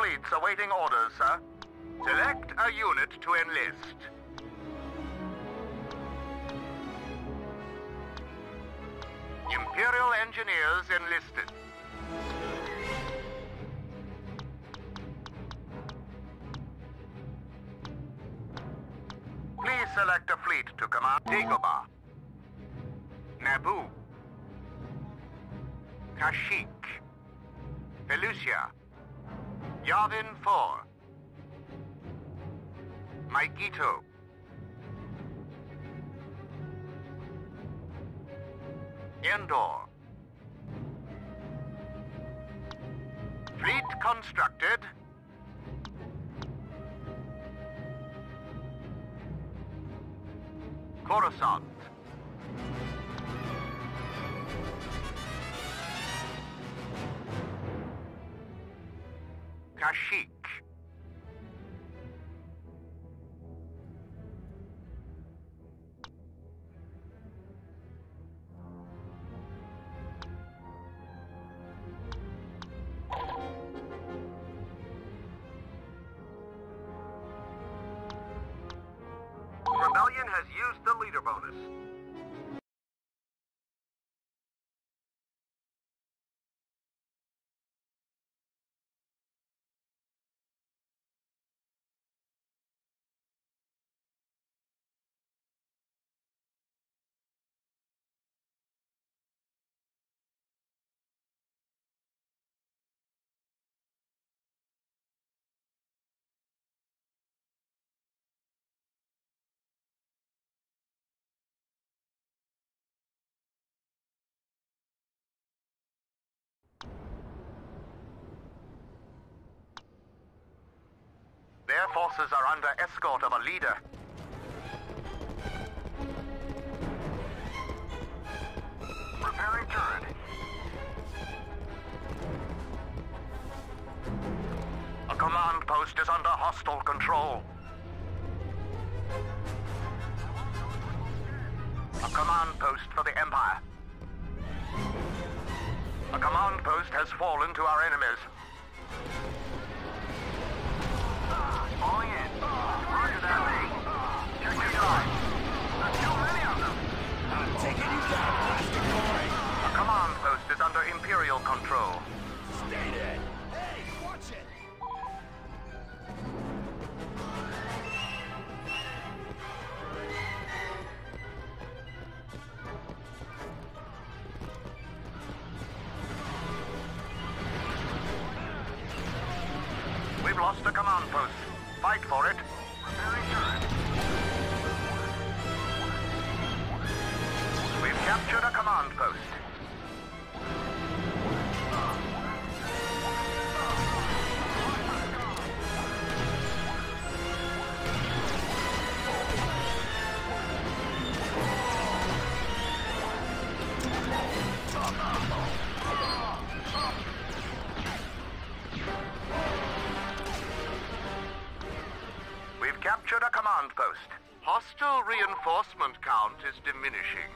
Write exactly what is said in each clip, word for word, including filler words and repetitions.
fleets awaiting orders, sir. Select a unit to enlist. Imperial engineers enlisted. Please select a fleet to command. Dagobah, Naboo, Kashyyyk, Pelusia, Yavin four, Maigito, Endor. Fleet constructed. Coruscant. Kashyyyk. Rebellion has used the leader bonus. Their forces are under escort of a leader. Repairing turret. A command post is under hostile control. A command post for the Empire. A command post has fallen to our enemies. Falling in. Roger that. Check your side. There's too many of them. I'm taking you down, plastic boy. A command post is under Imperial control. Stay dead. Hey, watch it. We've lost a command post. Fight for it. Repairing turret. We've captured a command post. We've captured a command post. Hostile reinforcement count is diminishing.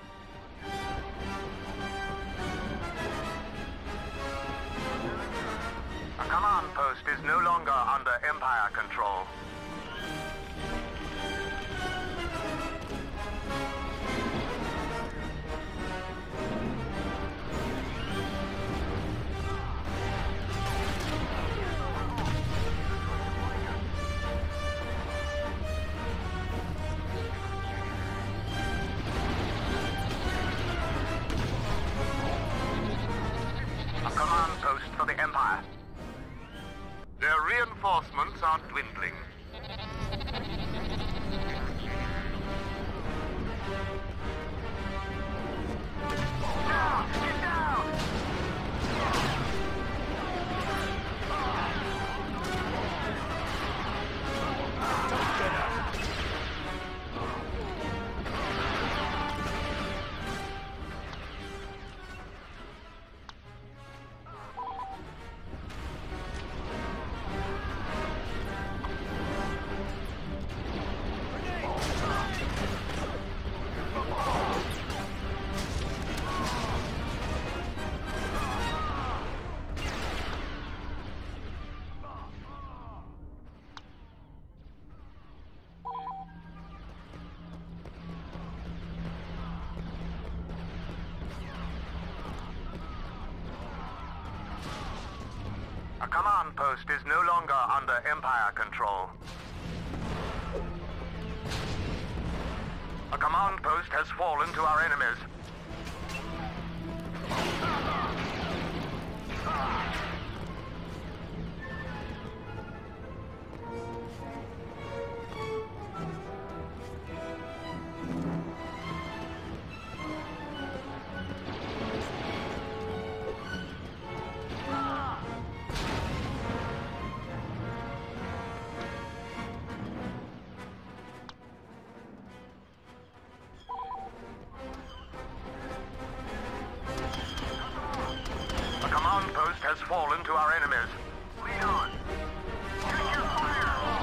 A command post is no longer under Empire control. A command post for the Empire. Their reinforcements are dwindling. Down! Get down! command post is no longer under Empire control. A command post has fallen to our enemies. Has fallen to our enemies. Lead on. Take your fire.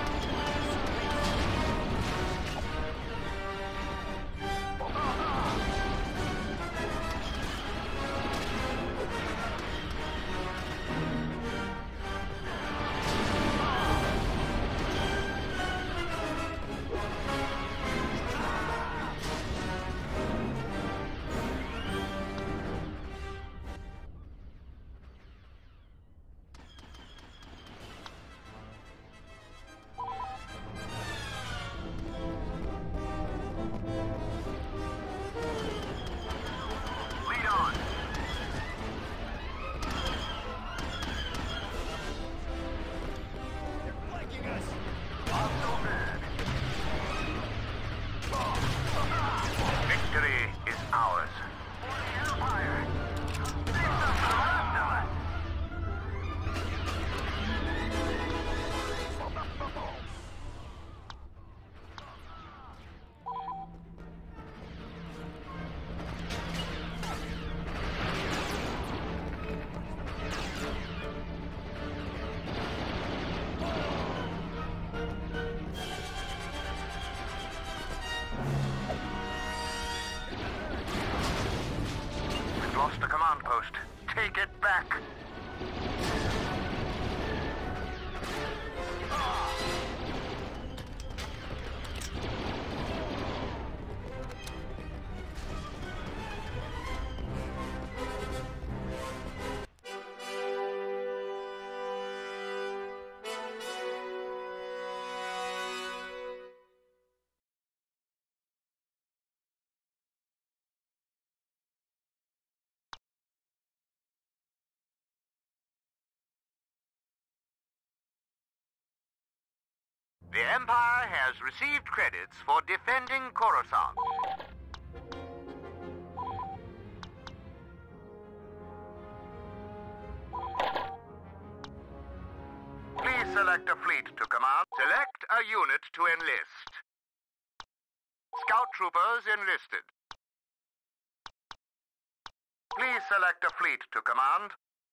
Lost a command post. Take it back. The Empire has received credits for defending Coruscant. Please select a fleet to command. Select a unit to enlist. Scout troopers enlisted. Please select a fleet to command.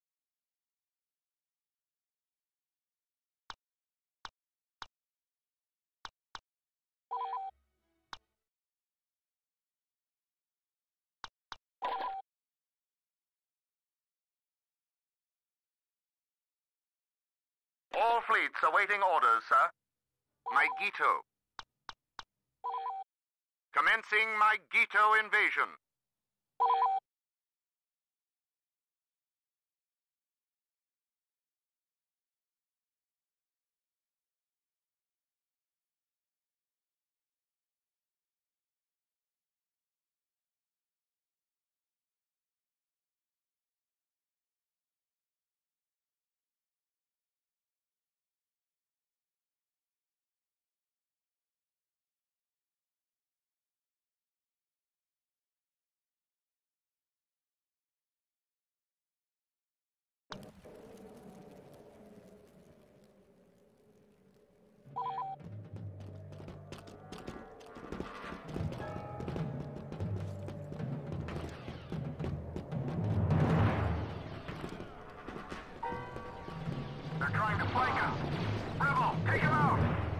All fleets awaiting orders, sir. Maigito. Commencing Maigito invasion. They're trying to flank us. Rebel, take him out!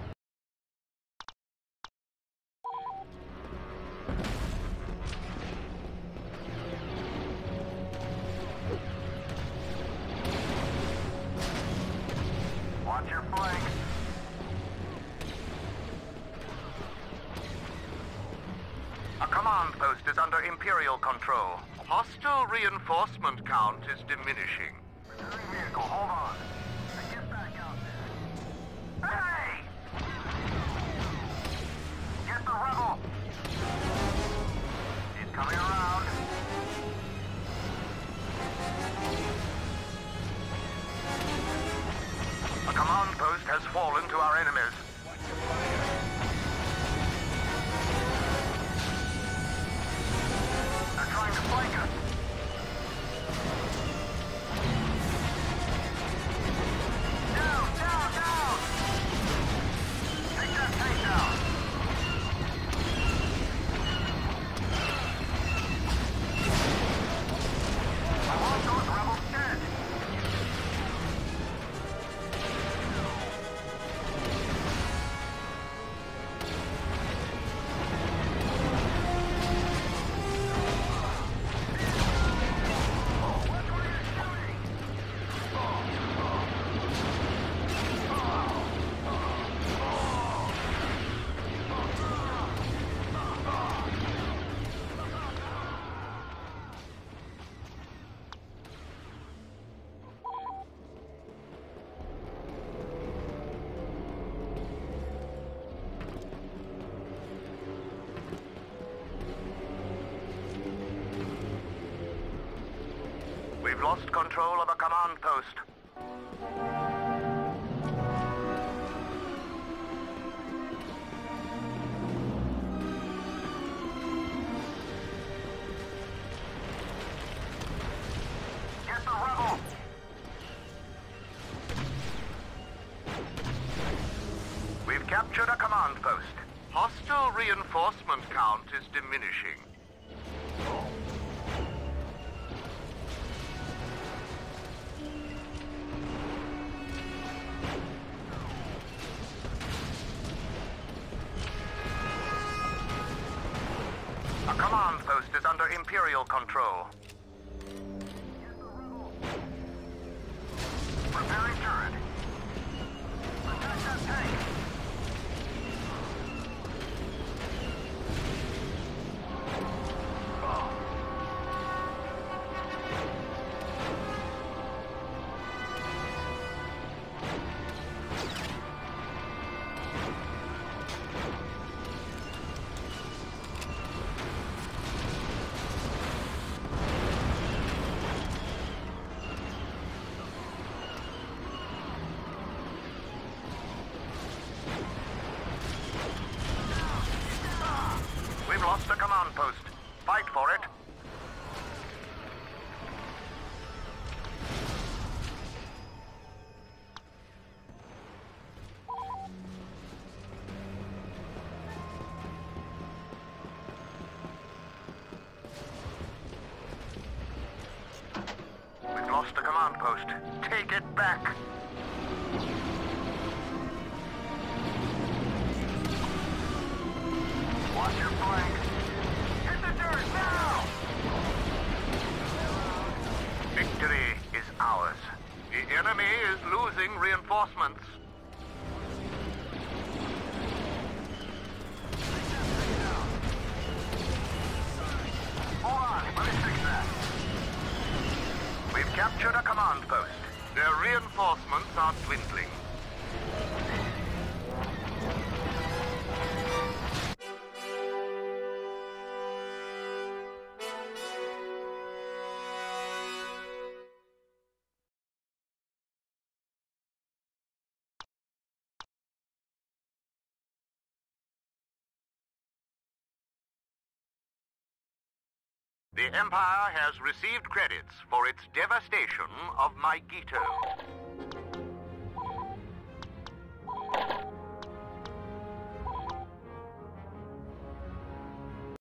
Watch your flank. A command post is under Imperial control. Hostile reinforcement count is diminishing. Pursuing vehicle, hold on. post. Get the rebel! We've captured a command post. Hostile reinforcement count is diminishing. A command post is under Imperial control. Preparing turret. Protect that tank. We've lost the command post. Fight for it. We've lost the command post. Take it back. Watch your flank. Hit the dirt now! Victory is ours. The enemy is losing reinforcements. Hold on, let me fix that. We've captured a command post. Their reinforcements are dwindling. The Empire has received credits for its devastation of Maigito.